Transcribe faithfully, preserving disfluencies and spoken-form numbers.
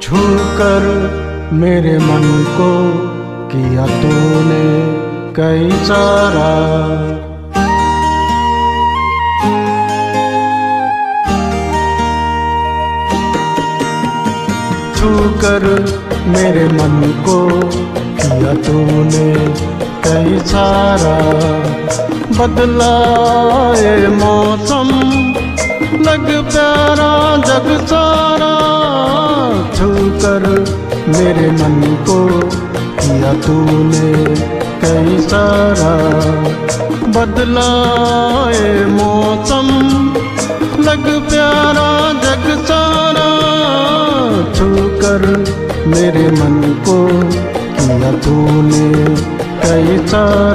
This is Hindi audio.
छू कर मेरे मन को किया तूने कई सारा। छू कर मेरे मन को किया तूने कई सारा। बदला ये मौसम लग प्यारा जग सारा। छू कर मेरे मन को किया तूने कई सारा। बदला ये मौसम लग प्यारा जग सारा। छू कर मेरे मन को किया तूने कई सारा।